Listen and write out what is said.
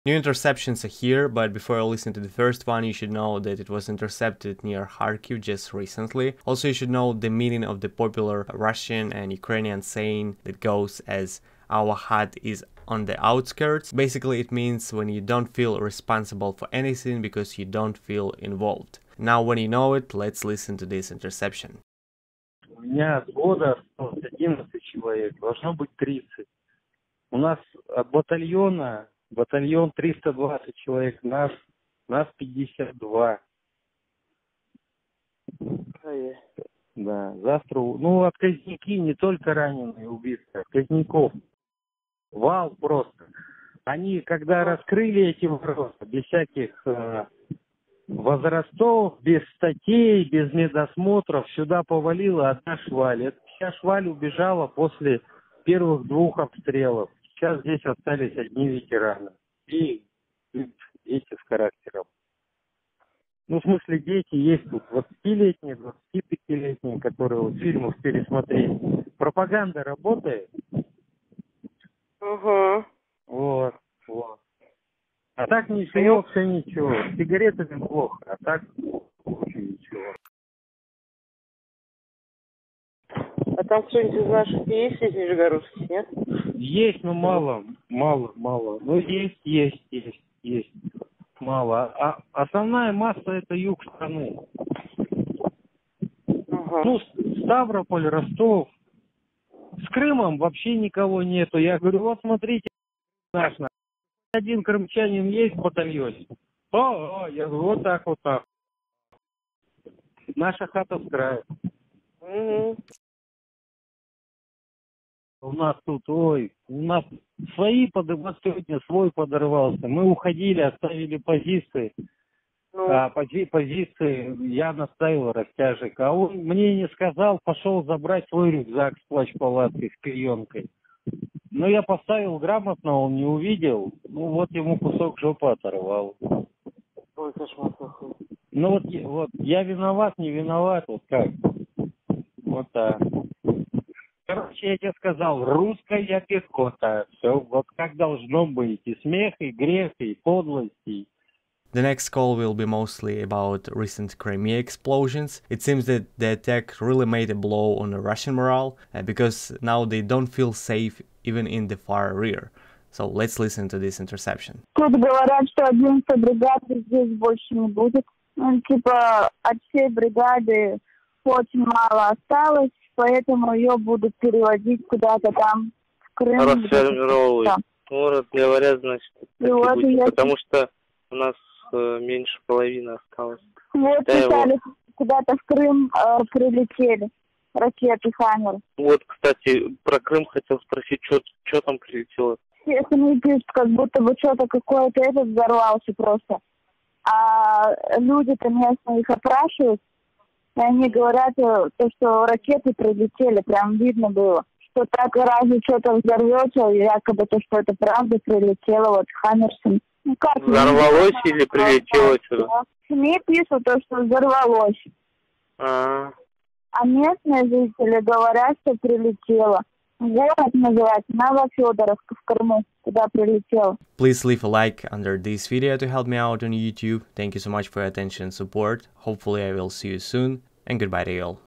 New interceptions are here, but before I listen to the first one, you should know that it was intercepted near Kharkiv just recently. Also, you should know the meaning of the popular Russian and Ukrainian saying that goes as "our hut is on the outskirts." Basically, it means when you don't feel responsible for anything because you don't feel involved. Now, when you know it, let's listen to this interception. У меня сбода осталось 11 человек, должно быть 30. У нас от батальон 320 человек, нас 52. Да, завтра, отказники не только раненые, убитые, отказников. Вал просто. Они, когда раскрыли эти ворота, без всяких возрастов, без статей, без медосмотров, сюда повалила одна шваль. Эта вся шваль убежала после первых 2 обстрелов. Сейчас здесь остались одни ветераны. И дети с характером. В смысле, дети есть тут 20-летние, 25-летние, которые вот фильмов пересмотрели. Пропаганда работает. Ага. Вот. А так ничего, все ничего. С сигаретами плохо, а так вообще ничего. А там кто-нибудь из наших есть из Нижегородских, нет? Есть, но мало. Ну, есть. Мало. А основная масса это юг страны. Ага. Ставрополь, Ростов. С Крымом вообще никого нету. Я говорю, вот смотрите, наш. Один крымчанин есть в батальоне. Я говорю, вот так. Наша хата в крае. Угу. У нас тут, свои сегодня свой подорвался. Мы уходили, оставили позиции. А позиции я наставил растяжек. А он мне не сказал, пошел забрать свой рюкзак с плащ-палаткой, с клеенкой. Но я поставил грамотно, он не увидел. Вот ему кусок жопы оторвал. Ой, кошмар какой. Вот я виноват, не виноват, вот как. Вот так. Короче, я тебе сказал, русская пехота. Все вот как должно быть. И смех, и грех, и подлость, и... The next call will be mostly about recent Crimea explosions. It seems that the attack really made a blow on the Russian morale, because now they don't feel safe even in the far rear. So let's listen to this interception. Тут говорят, что 11-й бригады здесь больше не будет. От всей бригады очень мало осталось, поэтому ее будут переводить куда-то там в Крым. Расформировывают. Вот, говорят, значит, потому что у нас меньше половины осталось. Вот писали, куда-то в Крым прилетели ракеты «Хаммер». Вот, кстати, про Крым хотел спросить, что там прилетело? Все они пишут, как будто бы что-то какое-то взорвался просто. А люди-то местные их опрашивают, и они говорят, что ракеты прилетели, прям видно было. Что так разве что-то взорвется, якобы то, что это правда прилетело, вот «Хаммерсон». Взорвалось или прилетело сюда? СМИ пишут, что взорвалось. А местные жители говорят, что прилетело. Город называется Новофедоровка в Крыму, куда прилетело. Please leave a like under this video to help me out on YouTube. Thank you so much for your attention and support. Hopefully I will see you soon, and goodbye to you all.